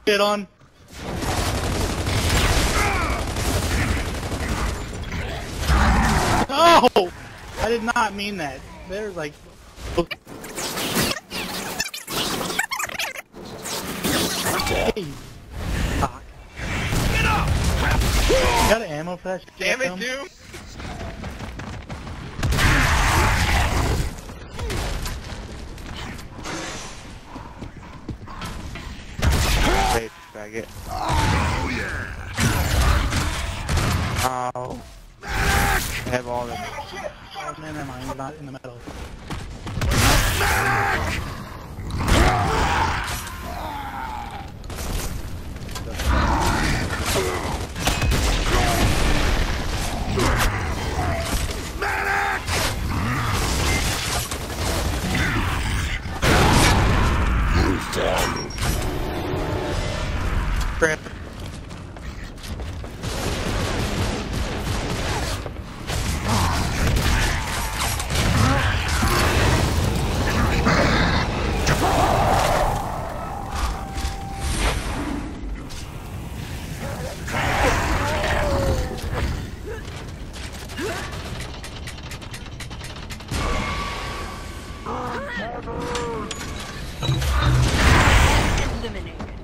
Get on. No! I did not mean that. There's like... Hey. Fuck. Get up! You got an ammo for that shit? Damn it, dude! Wait, faggot. Oh yeah! Oh. I have all this. Oh man, never mind. You're not in the middle. Crap. Eliminated.